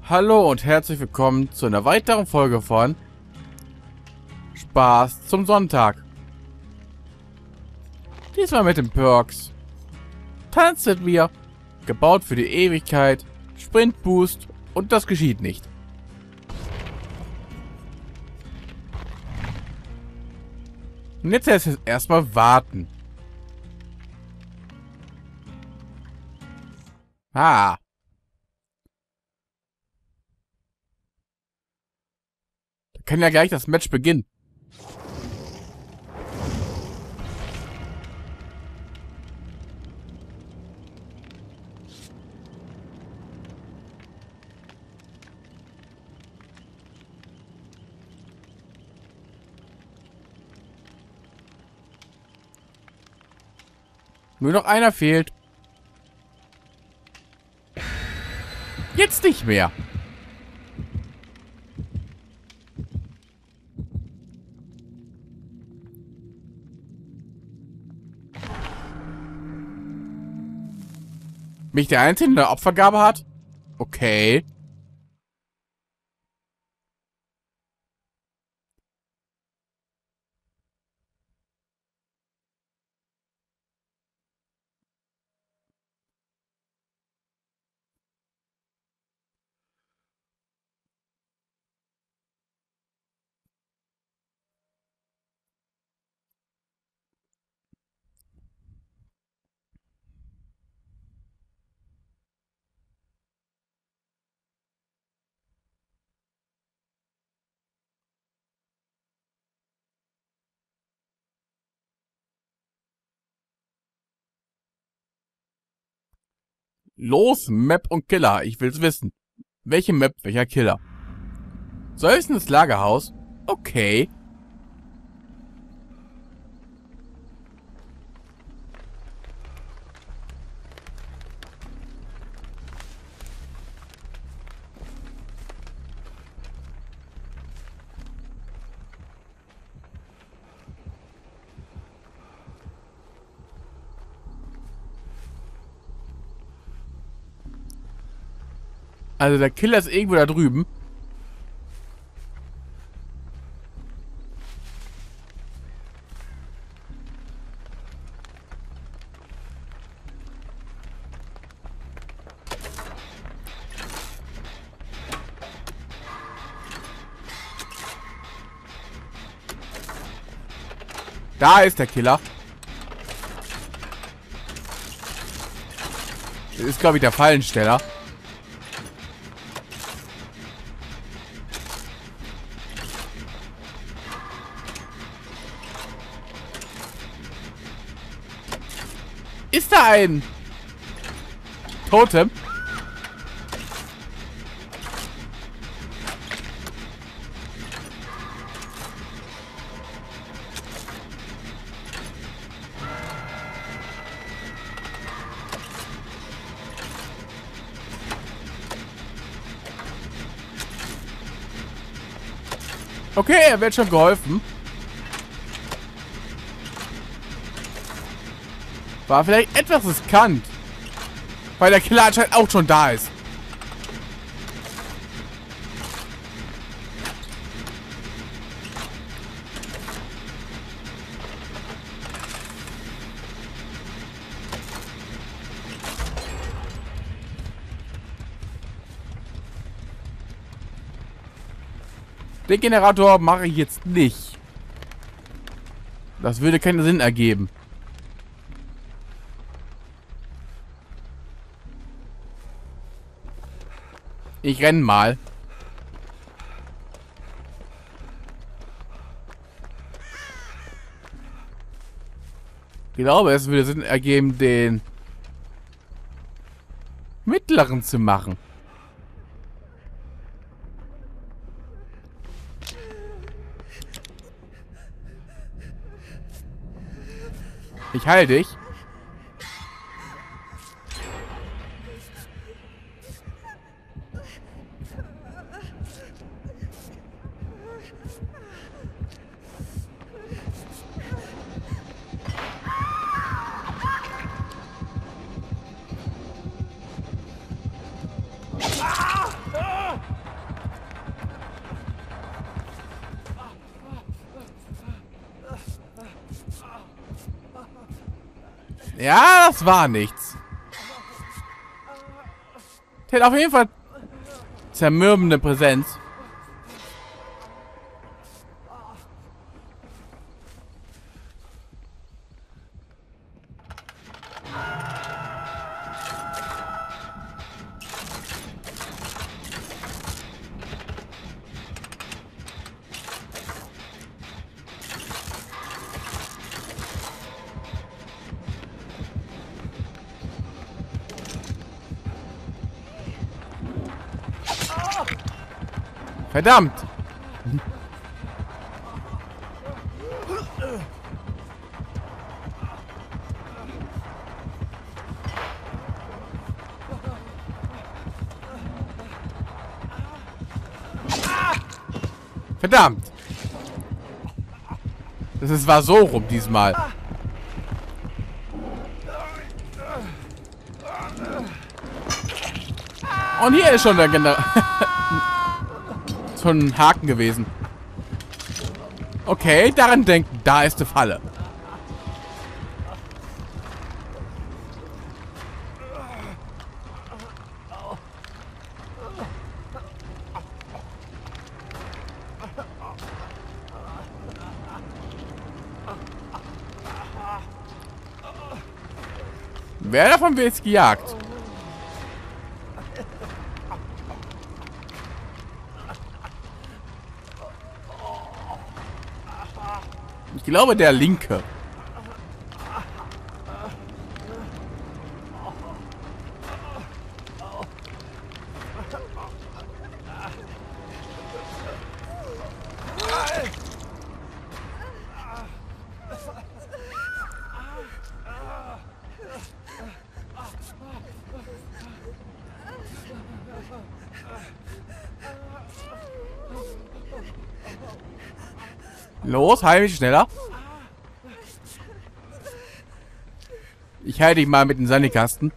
Hallo und herzlich willkommen zu einer weiteren Folge von Spaß zum Sonntag. Diesmal mit den Perks Tanzet wir, gebaut für die Ewigkeit, Sprint Boost und das geschieht nicht. Und jetzt erstmal warten. Ah. Da kann ja gleich das Match beginnen. Nur noch einer fehlt. Jetzt nicht mehr. Bin ich der Einzige, der eine Opfergabe hat? Okay. Los, Map und Killer. Ich will's wissen. Welche Map, welcher Killer? Soll es ins Lagerhaus? Okay. Also der Killer ist irgendwo da drüben. Da ist der Killer. Das ist, glaube ich, der Fallensteller. Ist da ein Totem? Okay, er wird schon geholfen. War vielleicht etwas riskant. Weil der Killer anscheinend auch schon da ist. Den Generator mache ich jetzt nicht. Das würde keinen Sinn ergeben. Ich renne mal. Ich glaube, es würde Sinn ergeben, den mittleren zu machen. Ich heile dich. Ja, das war nichts. Der hat auf jeden Fall zermürbende Präsenz. Verdammt! Verdammt! War so rum diesmal. Und hier ist schon der schon ein Haken gewesen. Okay, daran denken. Da ist die Falle. Wer davon wird jetzt gejagt? Ich glaube, der Linke. Los, heil mich schneller. Ich halte dich mal mit dem Sandkasten.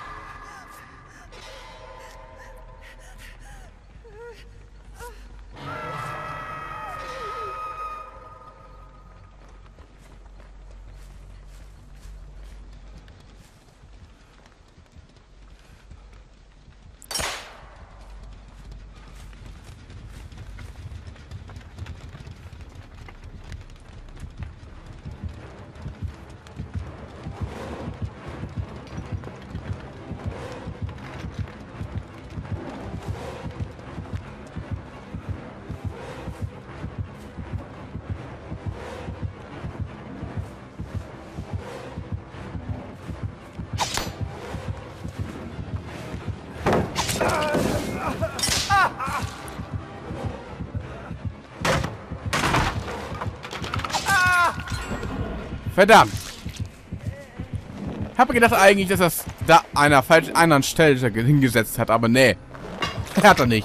Verdammt. Ich habe gedacht eigentlich, dass das da einer falsch anderen Stelle hingesetzt hat, aber nee. Hat er nicht.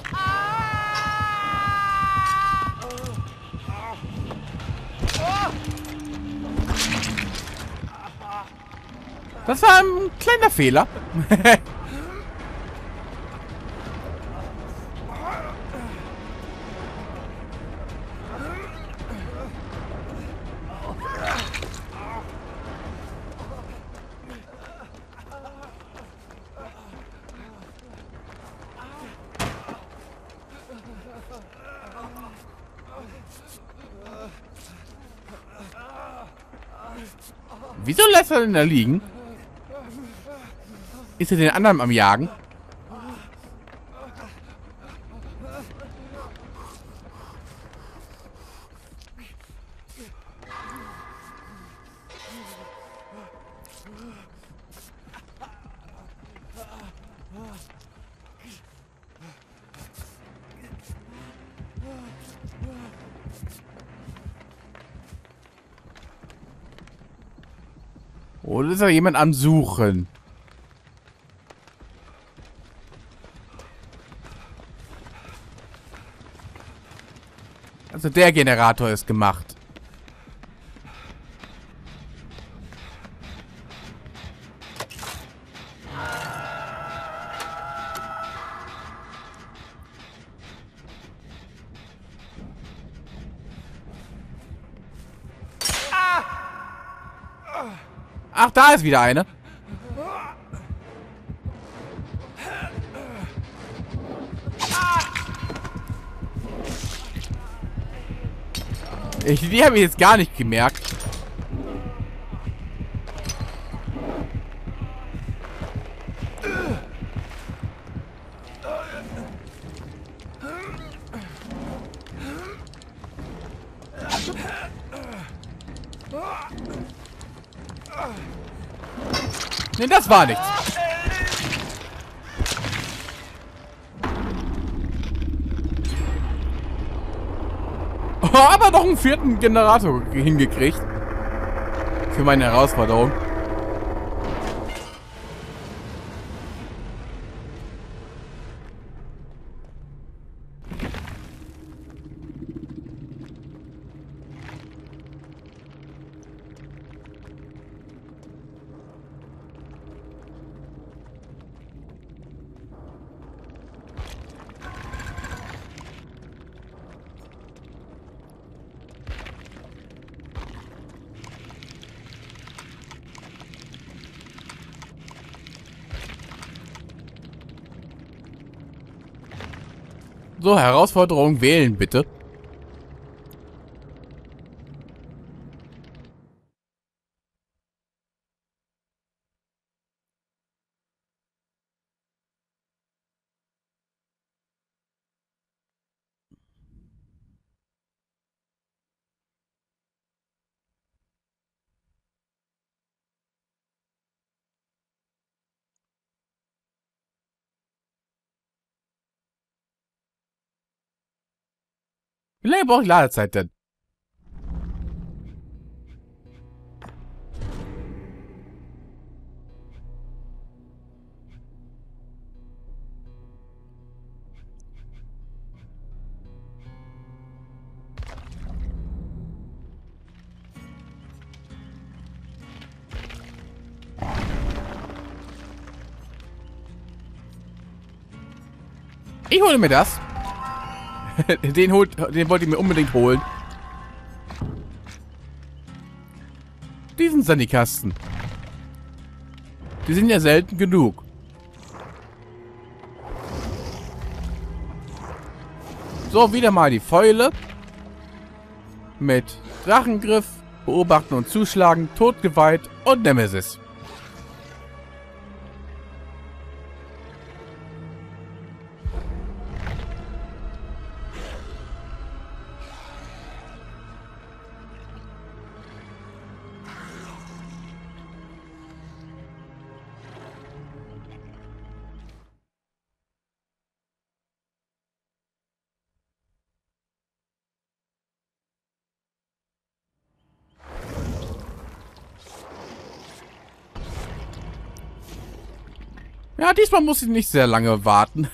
Das war ein kleiner Fehler. Wieso lässt er denn da liegen? Ist er den anderen am Jagen? Oder ist da jemand am Suchen? Also der Generator ist gemacht. Ach, da ist wieder eine. Die habe ich jetzt gar nicht gemerkt. Nee, das war nichts. Oh, aber noch einen vierten Generator hingekriegt. Für meine Herausforderung. So, Herausforderung wählen, bitte. Wie lange brauche ich Ladezeit denn? Ich hole mir das. Den wollte ich mir unbedingt holen. Diesen Sandykasten. Die sind ja selten genug. So, wieder mal die Fäule. Mit Drachengriff, Beobachten und Zuschlagen, Todgeweiht und Nemesis. Ja, diesmal muss ich nicht sehr lange warten.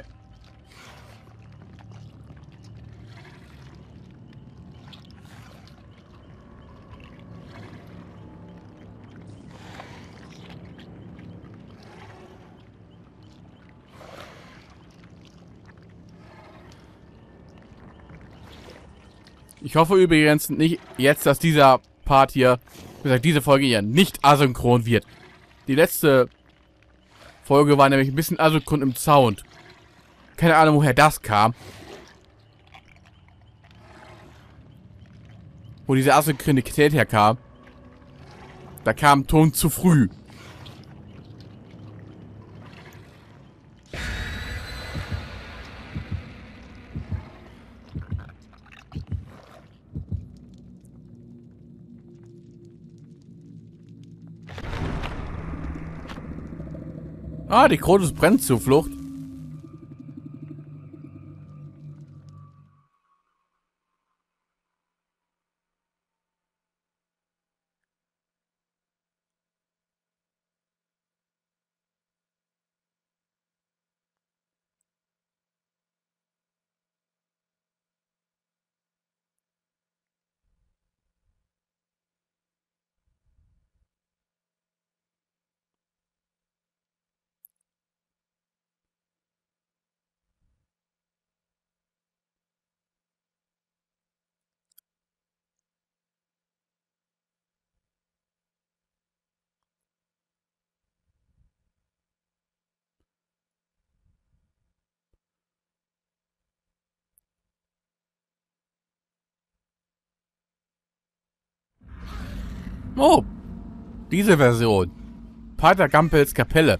Ich hoffe übrigens nicht jetzt, dass dieser Part hier, wie gesagt, diese Folge hier nicht asynchron wird. Die letzte Folge war nämlich ein bisschen asynchron im Sound. Keine Ahnung, woher das kam. Wo diese Asynchronität herkam. Da kam Ton zu früh. Ah, die Kronos brennt Zuflucht. Oh, diese Version. Pater Gampels Kapelle.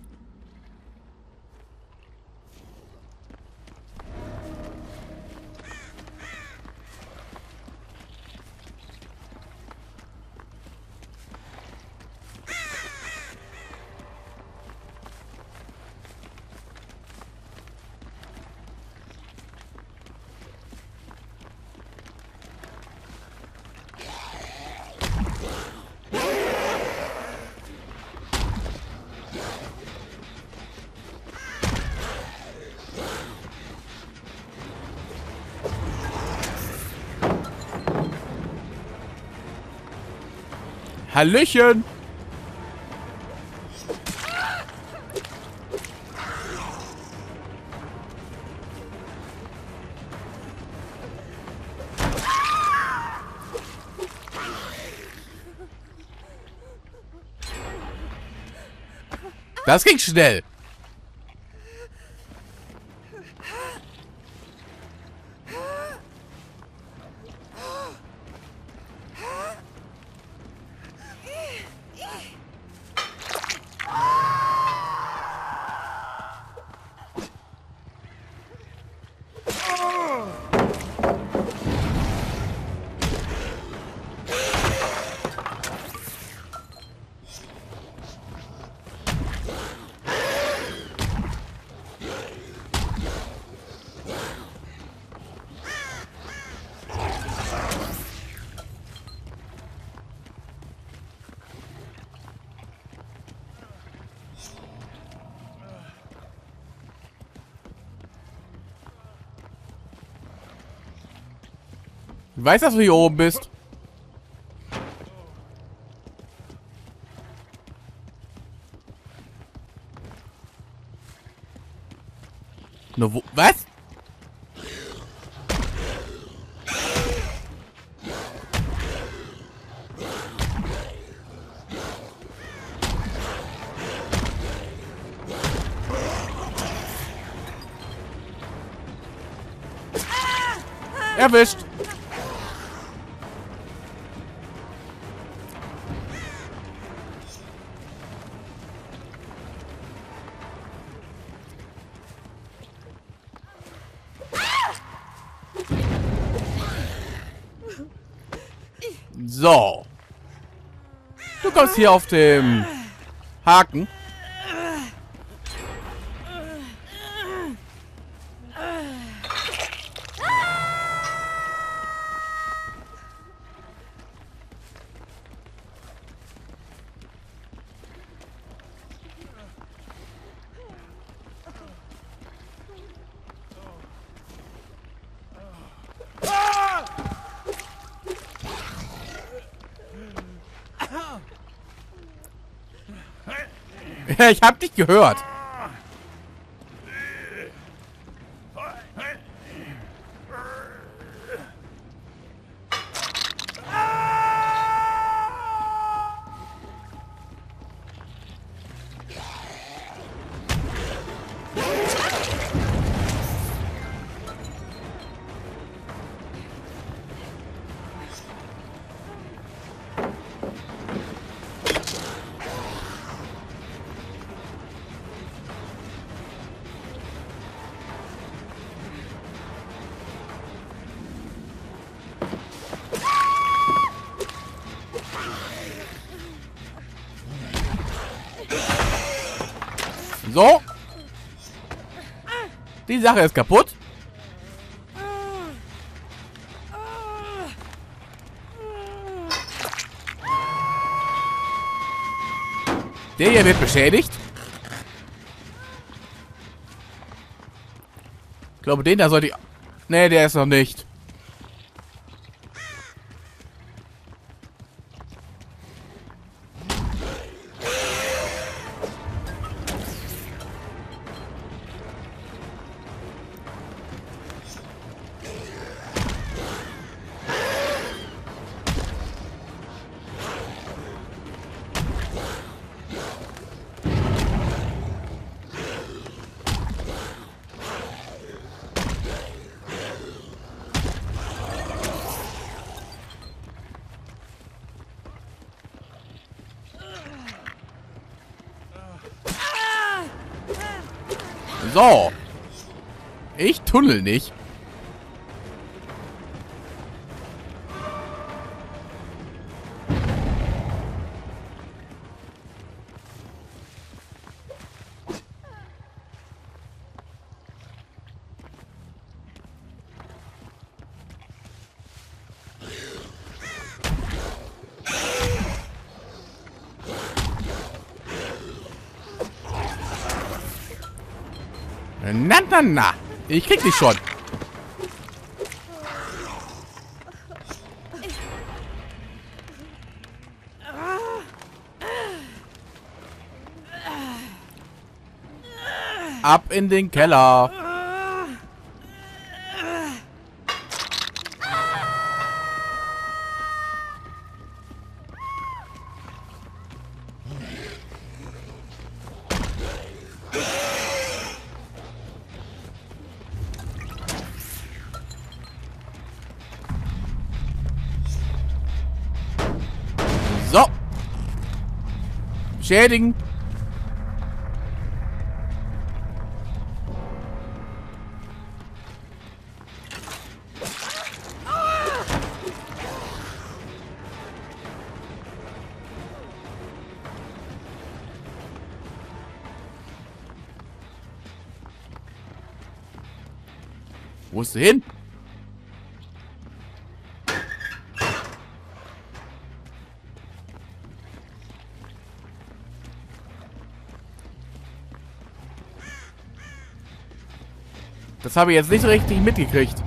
Hallöchen! Das ging schnell. Ich weiß, dass du hier oben bist. Nur wo? Was? Erwischt. So. Du kommst hier auf dem Haken. Ich hab dich gehört. So. Die Sache ist kaputt. Der hier wird beschädigt. Ich glaube, den da sollte ich... Nee, der ist noch nicht. So. Ich tunnel nicht. Na, na, na. Ich krieg dich schon. Ab in den Keller. So. Beschädigen. Wo ist sie hin? Das habe ich jetzt nicht richtig mitgekriegt.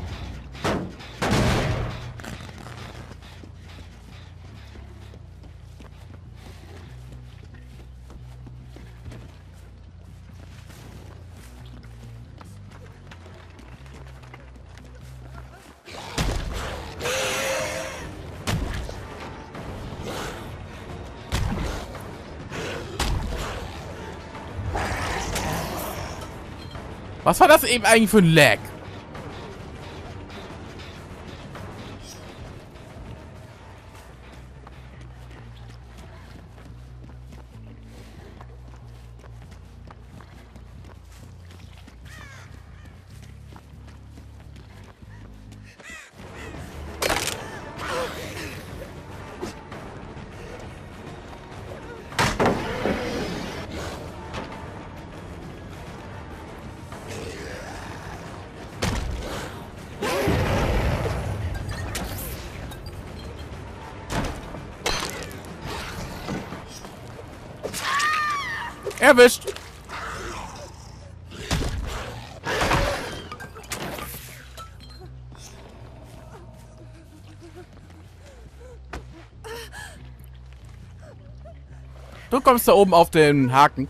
Was war das eben eigentlich für ein Lag? Erwischt. Du kommst da oben auf den Haken.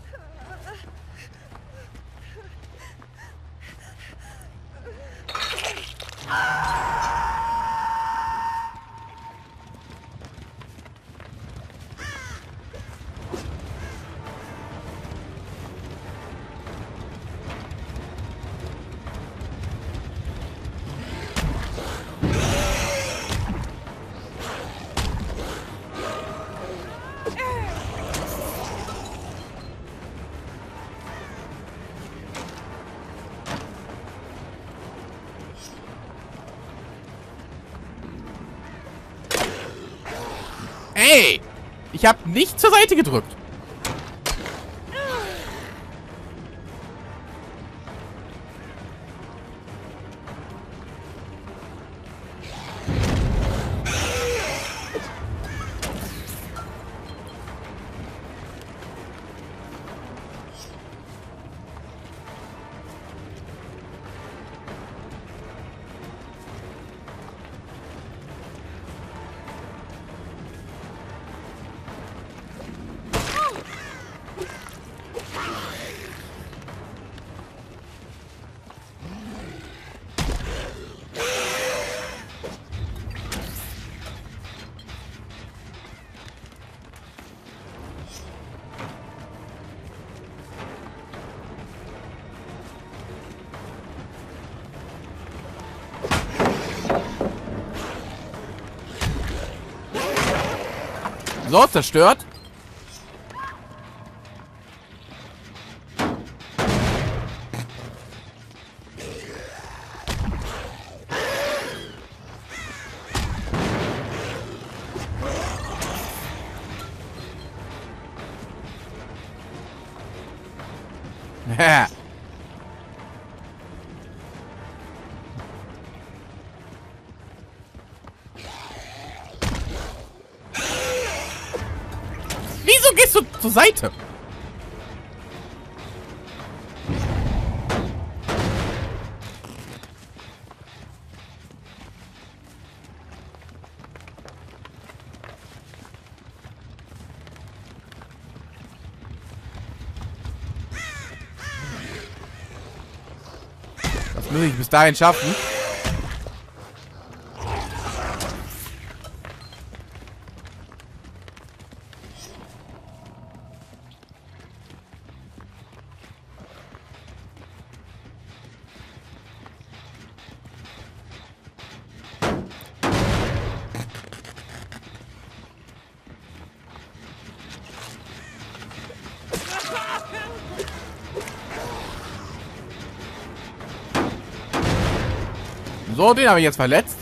Ey! Ich habe nicht zur Seite gedrückt. So, zerstört. Wieso gehst du zur Seite? Das muss ich bis dahin schaffen. So, den habe ich jetzt verletzt.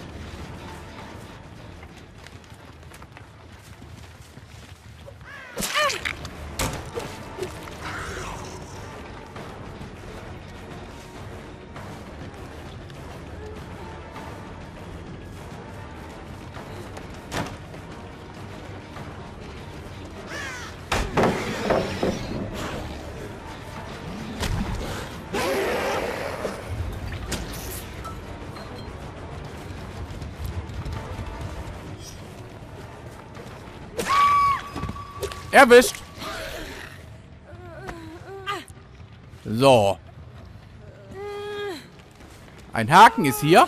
Erwischt. So. Ein Haken ist hier.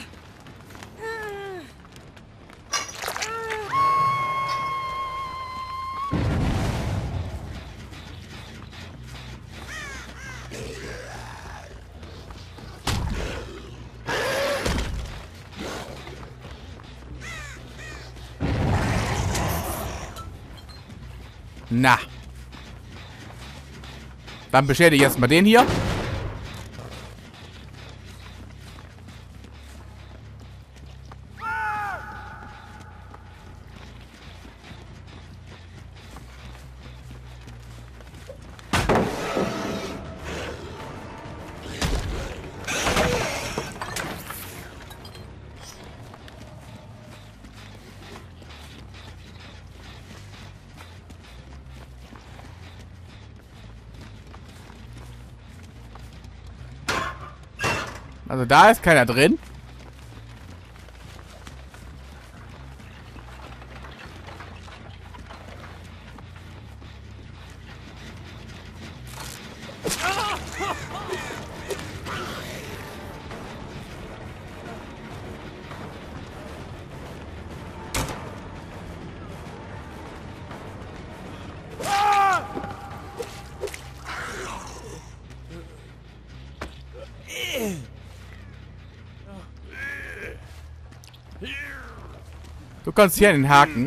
Na. Dann beschädige ich erstmal den hier. Also da ist keiner drin. Du kannst hier den Haken.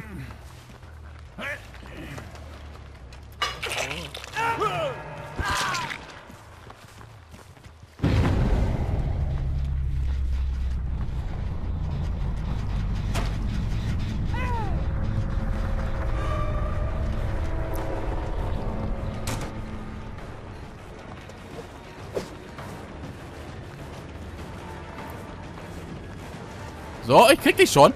So, ich krieg dich schon.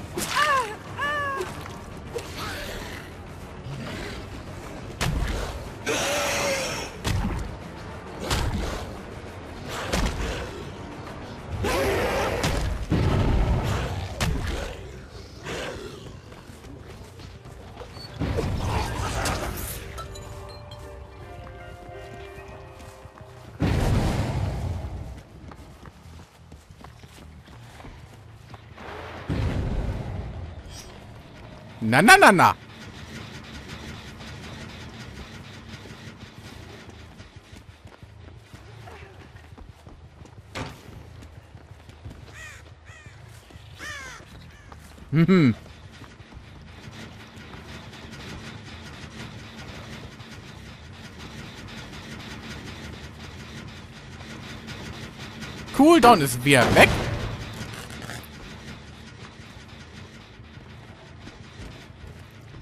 Na, na, na, na. Cooldown ist wieder weg.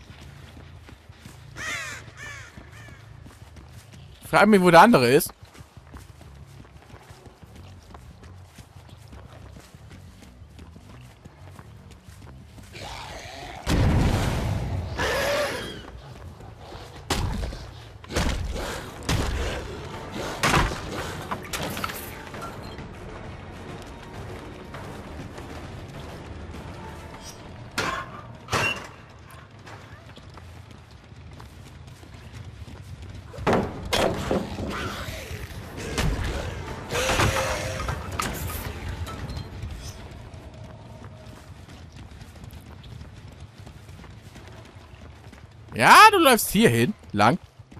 Frag mich, wo der andere ist. Ja, du läufst hier hin. Lang.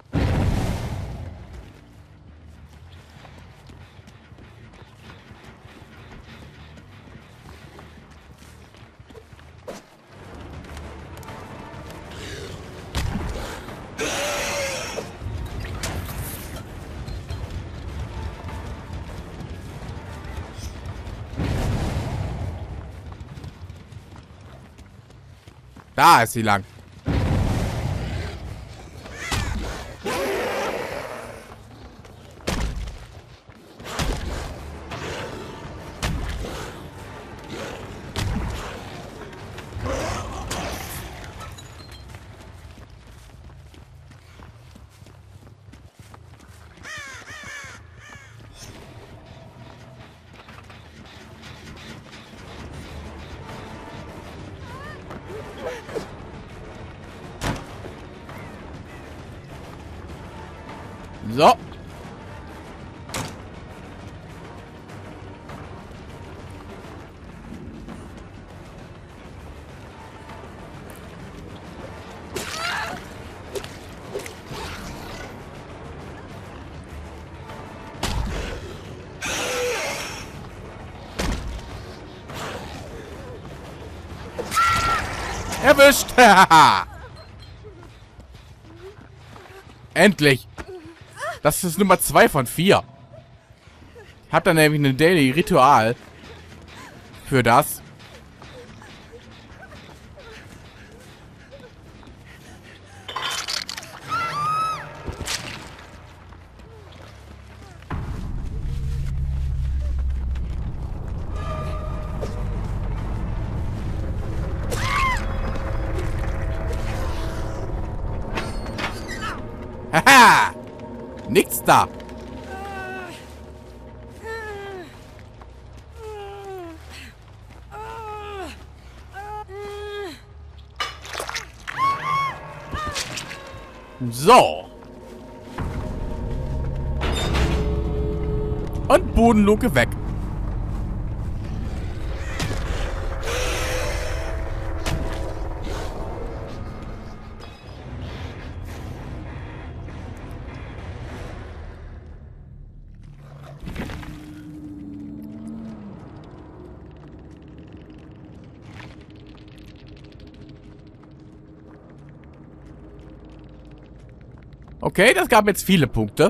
Da ist sie lang. So. Erwischt! Endlich! Das ist Nummer 2 von 4. Ich hab da nämlich ein Daily Ritual für das. Haha! Nichts da! So. Und Bodenluke weg. Okay, das gab jetzt viele Punkte.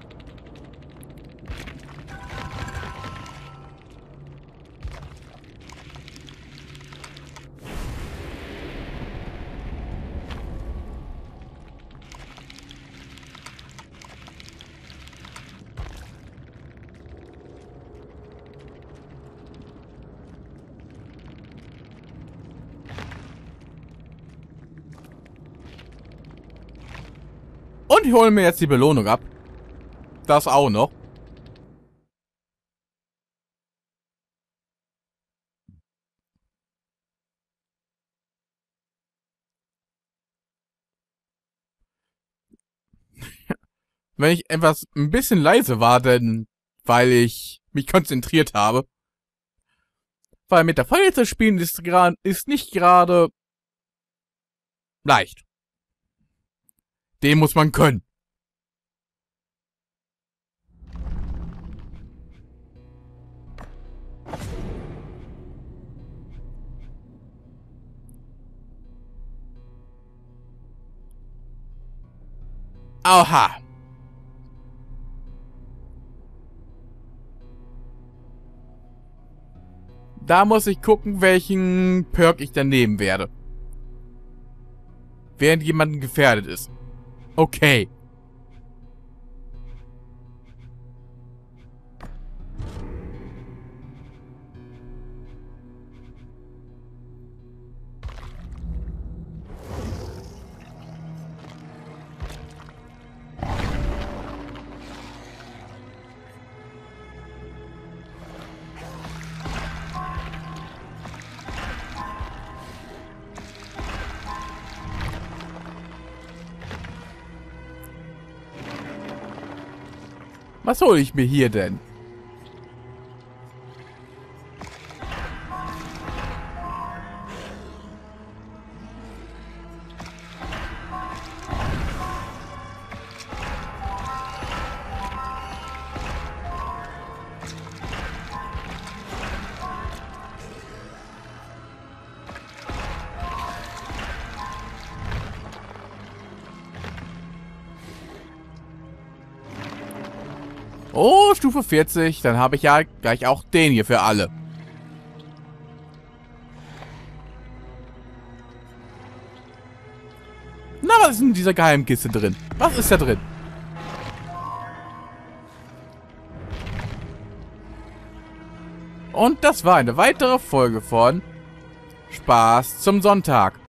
Und ich hole mir jetzt die Belohnung ab. Das auch noch. Wenn ich etwas ein bisschen leise war, denn weil ich mich konzentriert habe. Weil mit der Feuer zu spielen ist nicht gerade leicht. Den muss man können. Aha. Da muss ich gucken, welchen Perk ich dann nehmen werde. Während jemand gefährdet ist. Okay. Was hole ich mir hier denn? Oh, Stufe 40. Dann habe ich ja gleich auch den hier für alle. Na, was ist in dieser Geheimkiste drin? Was ist da drin? Und das war eine weitere Folge von Spaß zum Sonntag.